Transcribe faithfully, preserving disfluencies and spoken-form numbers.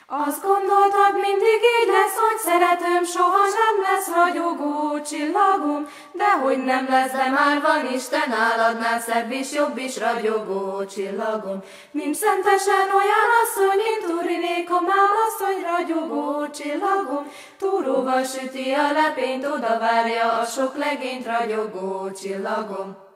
Azt gondoltad, mindig így lesz, hogy szeretőm, soha nem lesz ragyogó csillagom, de hogy nem lesz, de már van Isten náladnál szebb is, jobb is ragyogó csillagom. Mint szentesen olyan asszony, mint Turinéka, már asszony ragyogó csillagom, túróval süti a lepényt, oda várja a sok legényt ragyogó csillagom.